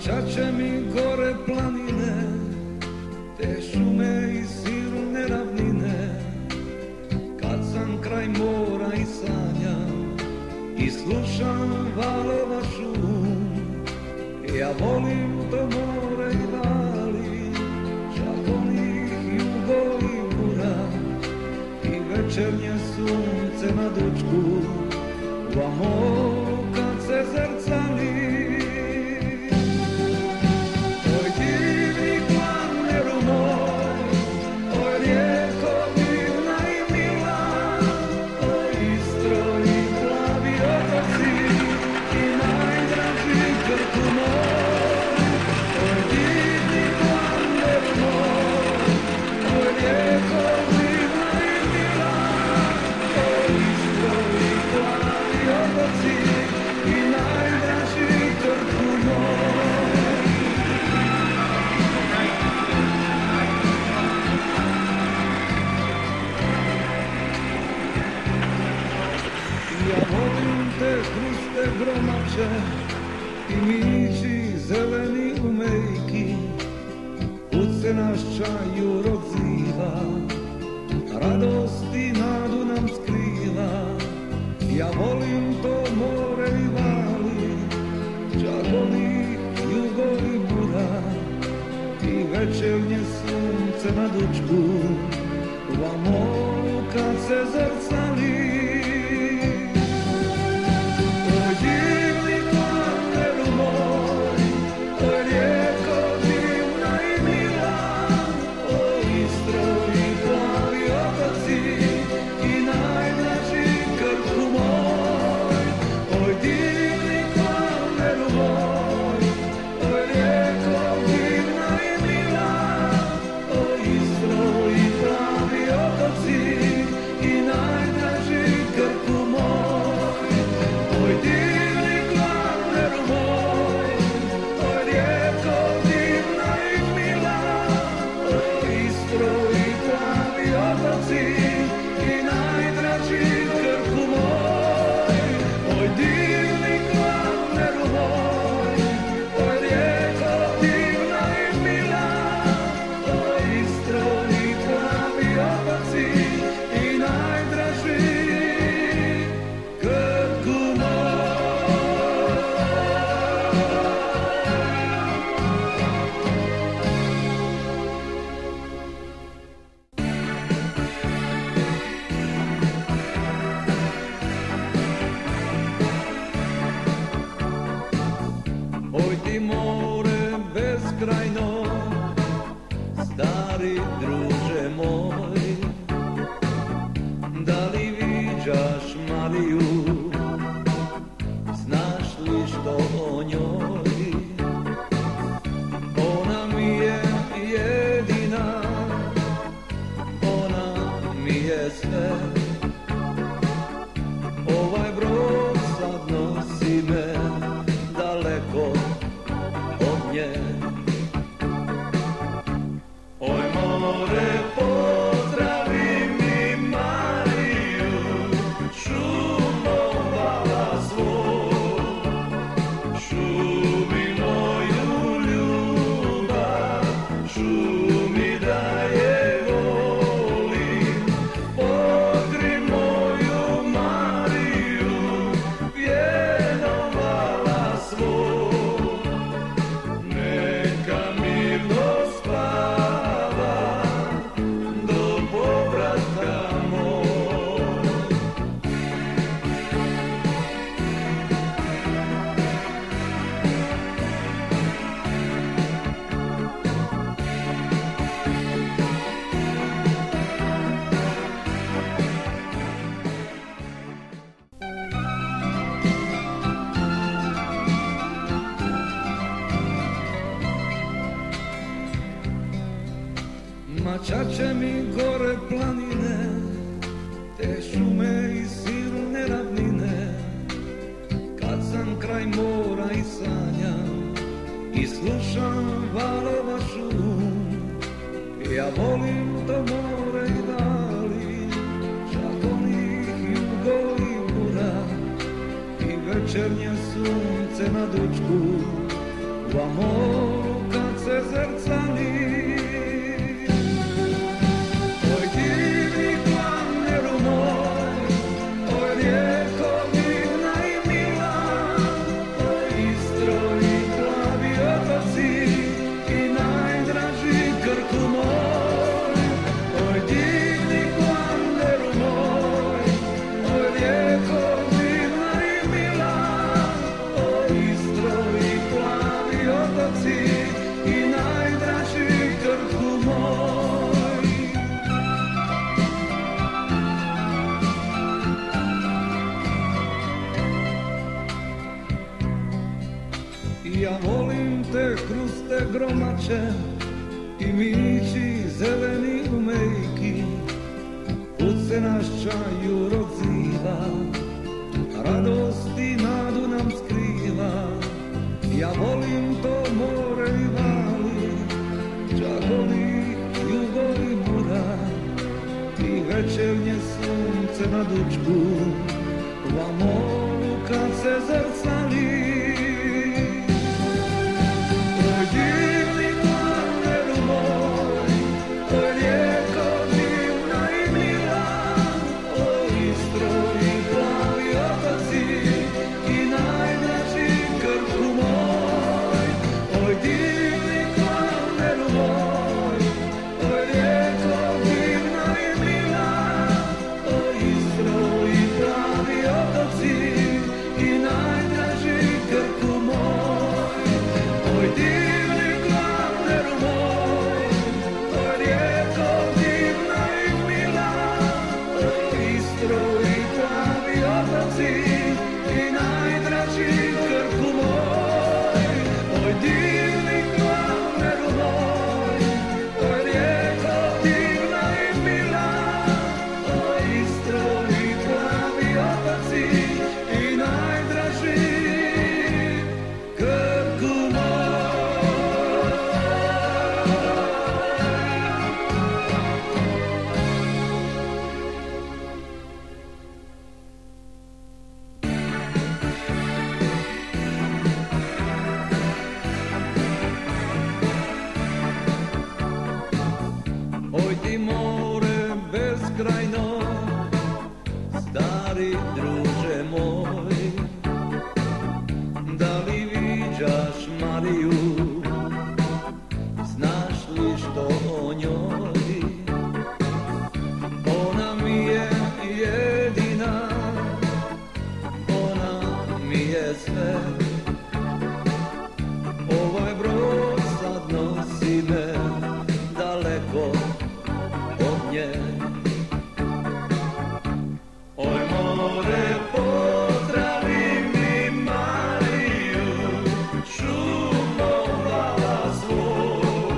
Čače mi gore planine, te šume i silne ravnine. Kad sam kraj mora i sanjam i slušam valova šum, ja volim to more i vali, čak onih jugo i bura, i večernje sunce na dučku u amoru kad se zrcali. Gromače i mići zeleni u mejki, put se naš čaju rodziva, radost i nadu nam skriva. Ja volim to more i vali, čak onih jugo i bura, i večernje sunce na dučku u amoru kad se zrcali. Oj ti more bezkrajno, stari druže moj, da li viđaš Mariju, znaš li što o njoj? Ona mi je jedina, ona mi je sve, ovaj brod sad nosi me daleko od nje. Oj more, pozdravi mi Mariju, šumom vala svoj, šumi moju ljubav, šumi da je volim, pokri moju Mariju, vjenom vala svoj. Ma čače mi gore planine, te šume i silne ravnine. Kad sam kraj mora i sanjam i slušam valova šum, ja volim to more i dali, čak onih jugo i bura, i večernje sunce na dučku u amoru kad se zrcali. Oj divni planeru moj, oj rijeko divna i mila, oj Istro i plavi otoci i najdraži Krku moj. Oj divni planeru moj, oj rijeko divna i mila, oj Istro i plavi otoci i najdraži Krku moj. Ja volim te kruste gromače i mići zeleni umejki, put se naš čajur odziva, radost i nadu nam skriva. Ja volim to more i vali, čakovi, jugo i mura, i večernje sunce na dučku, u amoru kad se zrcali. Oj divni planeru moj, oj rijeko divna i mila, oj Istro i plavi otoci i najdraži Krku moj. Oj divni planeru moj, oj rijeko divna i mila, oj Istro i plavi otoci i najdraži Krku moj. Oj divni planeru moj, oj rijeko divna i mila, oj Istro i plavi otoci i najdraži Krku moj. Oj divni planeru moj, oj rijeko divna i mila, oj Istro i plavi otoci i najdraži Krku moj. Oj ti more beskrajno, stari druže moj, da li viđaš Mariju, znaš li što o njoj? Ona mi je jedina, ona mi je sve. Ovaj brod sad nosi me daleko od nje. Oj more, pozdravi mi Mariju, šumovala svoj,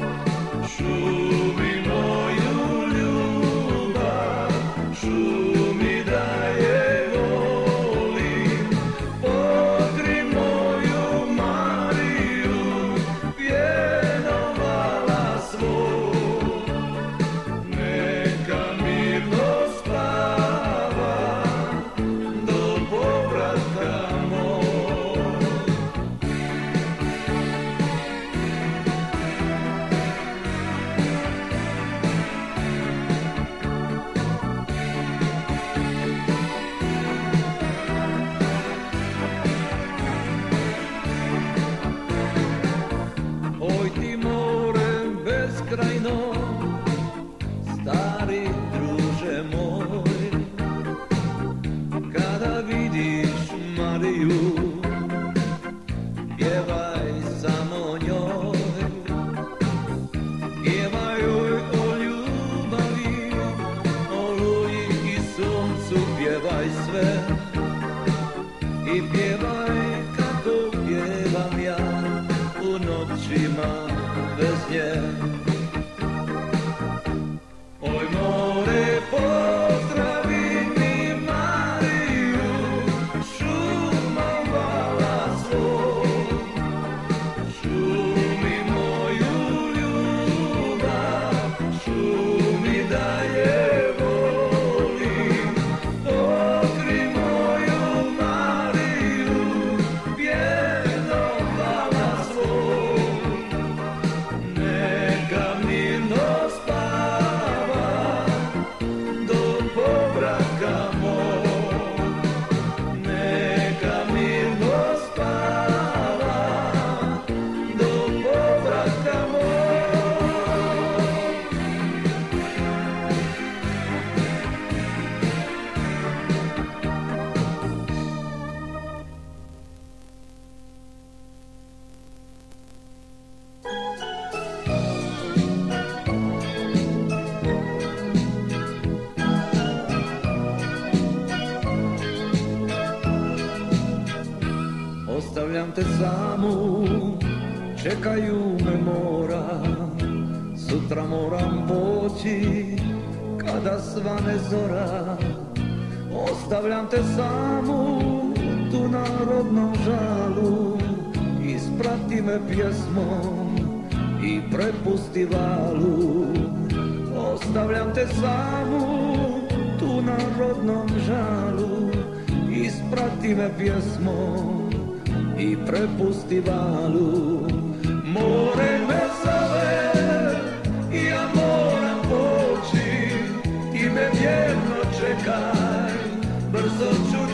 šumi moju ljubav, šumi da je volim, pokri moju Mariju, vjenovala svoj, neka mirno spava do povratka moj. Oj ti more beskrajno, stari druže moj, kada vidiš Mariju, pjevaj samo njoj, pjevaj joj o ljubavi, o luji i suncu, pjevaj sve i pjevaj kako pjevam ja u noćima bez nje. Oj more, pozdravi mi Mariju, šumovala svoj, šumi moju ljubav, šumi da je volim, pokri moju Mariju, te samu, čekaju me mora. Sutra moram poći, kada svane zora. Ostavljam te samu, tu na rodnom žalu. Isprati me pjesmom i prepusti valu. Ostavljam te samu, tu na rodnom žalu. Isprati me pjesmom i prepusti valu. More me zove i ja moram poći, ti me vjerno čekaj, brzo ću